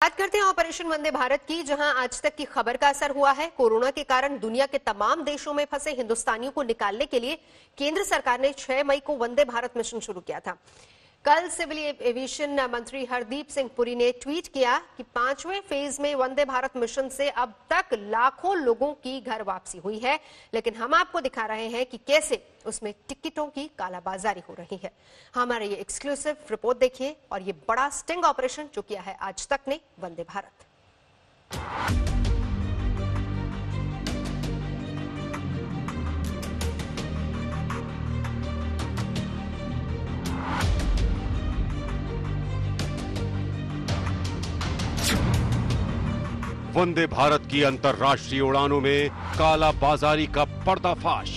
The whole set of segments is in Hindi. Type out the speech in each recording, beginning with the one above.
बात करते हैं ऑपरेशन वंदे भारत की, जहां आज तक की खबर का असर हुआ है। कोरोना के कारण दुनिया के तमाम देशों में फंसे हिंदुस्तानियों को निकालने के लिए केंद्र सरकार ने 6 मई को वंदे भारत मिशन शुरू किया था। कल सिविल एविएशन मंत्री हरदीप सिंह पुरी ने ट्वीट किया कि 5वें फेज में वंदे भारत मिशन से अब तक लाखों लोगों की घर वापसी हुई है, लेकिन हम आपको दिखा रहे हैं कि कैसे उसमें टिकटों की कालाबाजारी हो रही है। हमारे ये एक्सक्लूसिव रिपोर्ट देखिए और ये बड़ा स्टिंग ऑपरेशन जो किया है आज तक ने वंदे भारत। वंदे भारत की अंतर्राष्ट्रीय उड़ानों में काला बाजारी का पर्दाफाश।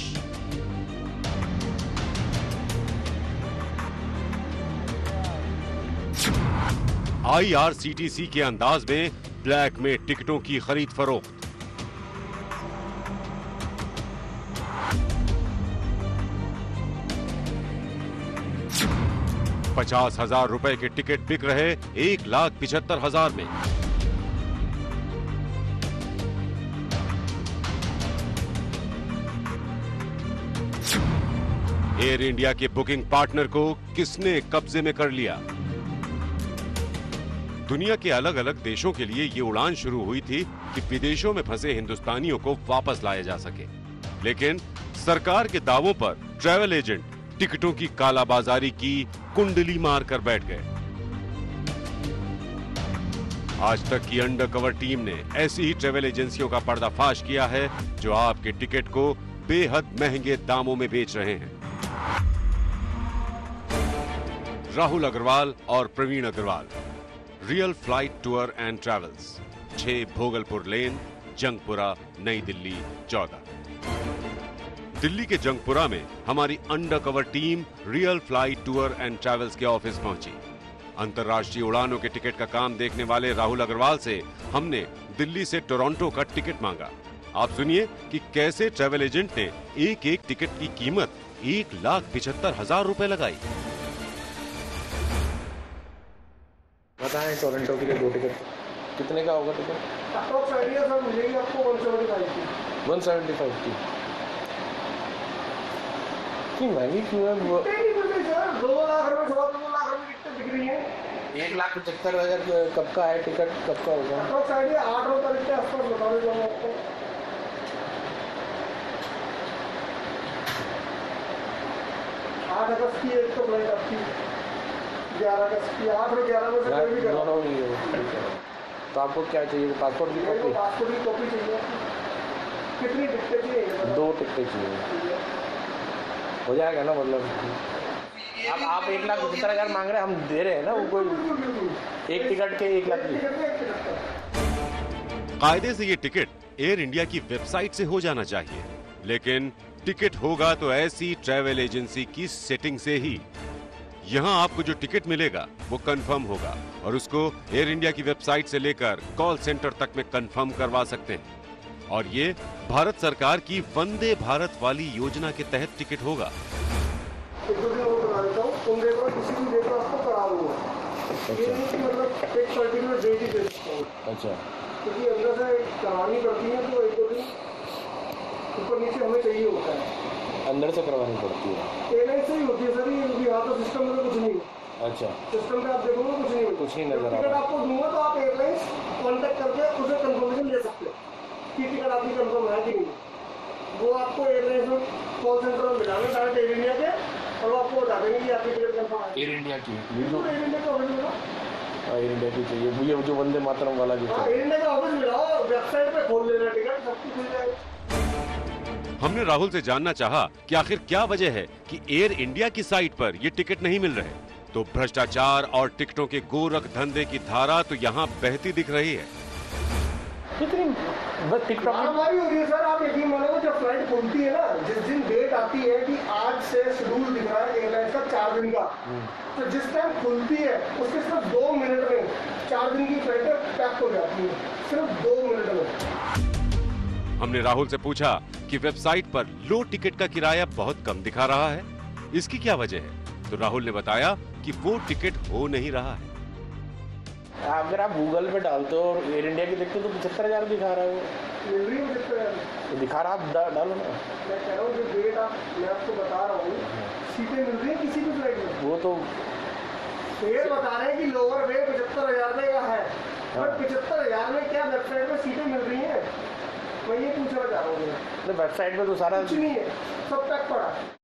आईआरसीटीसी के अंदाज में ब्लैक में टिकटों की खरीद फरोख्त। ₹50,000 के टिकट बिक रहे 1,75,000 में। एयर इंडिया के बुकिंग पार्टनर को किसने कब्जे में कर लिया? दुनिया के अलग अलग देशों के लिए ये उड़ान शुरू हुई थी कि विदेशों में फंसे हिंदुस्तानियों को वापस लाया जा सके, लेकिन सरकार के दावों पर ट्रैवल एजेंट टिकटों की कालाबाजारी की कुंडली मारकर बैठ गए। आज तक की अंडरकवर टीम ने ऐसी ही ट्रैवल एजेंसियों का पर्दाफाश किया है जो आपके टिकट को बेहद महंगे दामों में बेच रहे हैं। राहुल अग्रवाल और Praveen Agarwal, real flight tour and travels, 6 Bhogalpur lane, Jangpura, New Delhi 14। Delhi के जंगपुरा में हमारी undercover team real flight tour and travels के ऑफिस पहुंची। अंतर्राष्ट्रीय उड़ानों के टिकट का काम देखने वाले राहुल अग्रवाल से हमने दिल्ली से टोरंटो का टिकट मांगा। आप सुनिए कि कैसे ट्रैवल एजेंट ने एक एक टिकट की कीमत ₹1,75,000 लगाई। बताएं, टोरंटो के लिए 2 टिकट कितने का होगा टिकट? अप्रॉक्स आइडिया सर मिलेगी आपको 175 की। 175 की महंगी क्यों है? 2 लाख रुपए, 2 लाख रुपए टिकट बिक रही है। 1,75,000 कब का है टिकट? कब का होगा? अप्रॉक्स आइडिया 8 तारीख के आसपास बता देता हूँ आपको। 8 अगस्त की एक तो फ्लाइट आपकी, 11 अगस्त की, 8 और 11 में से कोई भी करा। तो आपको क्या चाहिए? पासपोर्ट की कॉपी? पासपोर्ट की कॉपी चाहिए। कितनी टिकटें चाहिए? 2 टिकटें चाहिए। हो जाएगा ना? मतलब अब आप 1,75,000 मांग रहे हैं, हम दे रहे हैं ना। वो कोई एक टिकट के 1 लाख की। कायदे से ये टिकट एयर इंडिया की वेबसाइट से हो जाना चाहिए, लेकिन टिकट होगा तो ऐसी ट्रैवल एजेंसी की सेटिंग से ही। यहाँ आपको जो टिकट मिलेगा वो कंफर्म होगा और उसको एयर इंडिया की वेबसाइट से लेकर कॉल सेंटर तक में कंफर्म करवा सकते हैं। और ये भारत सरकार की वंदे भारत वाली योजना के तहत टिकट होगा। किसी भी डेट में आपको करा दूंगा। मतलब एक पर्टिकुलर डेट ही दे सकता हूँ। अच्छा, क्योंकि अंदर से करानी पड़ती है तो 1-2 दिन ऊपर नीचे हमें चाहिए होता है। अंदर से करवानी पड़ती है? एयरलाइन से ही होती है सर। ये यहाँ तो सिस्टम में कुछ नहीं। अच्छा, सिस्टम पे आप देखोगे कुछ नहीं नजर आ टिकट रहा। आपको दूंगा तो आप एयरलाइंस कांटेक्ट करके उसे कंफर्मेशन ले सकते हैं कि टिकट आपकी कंफर्म है कि नहीं। वो आपको एयरलाइंस में कॉल सेंटर में मिलाना डायरेक्ट एयर इंडिया के, और वो आपको बता देंगे कि आपकी टिकट कंफर्म है। एयर इंडिया की? एयर इंडिया का ऑफिस मिला। एयर इंडिया की चाहिए मुझे, जो वंदे मातरम वाला जो एयर इंडिया का ऑफिस मिलाओ, वेबसाइट पे खोल लेना टिकट, सब कुछ मिल जाएगा। हमने राहुल से जानना चाहा कि आखिर क्या वजह है कि एयर इंडिया की साइट पर ये टिकट नहीं मिल रहे। तो भ्रष्टाचार और टिकटों के गोरख धंधे की धारा तो यहाँ बहती दिख रही है। हमारी हो रही है सर। आप यकीन मानोगे, जब फ्लाइट खुलती है ना, जिस दिन डेट आती है कि आज से शेड्यूल दिख रहा है एयरलाइन का 4 दिन का, तो जिस टाइम खुलती है उसके सिर्फ 2 मिनट में 4 दिन की फ्लाइट पैक हो जाती है, सिर्फ 2 मिनट में। हमने राहुल से पूछा कि वेबसाइट पर लो टिकट का किराया बहुत कम दिखा रहा है, इसकी क्या वजह है। तो राहुल ने बताया कि वो टिकट हो नहीं रहा है। अगर आप गूगल पे डालते हो और एयर इंडिया की देखते हो तो 75,000 दिखा रहा है वो। मिल रही है 75,000 दिखा रहा, आप डालो ना। मैं कह रहा हूँ जो डेट मैं आपको बता रहा हूँ, सीटें मिल रही है किसी भी फ्लाइट में। वो तो फेयर बता रहे हैं कि लोअर वे 75,000 रुपये का है, बट 75,000 में क्या वेबसाइट में सीटें मिल रही हैं? मैं ये पूछना चाह रहा हूँ। वेबसाइट पे तो सारा कुछ नहीं है, सब पैक पड़ा।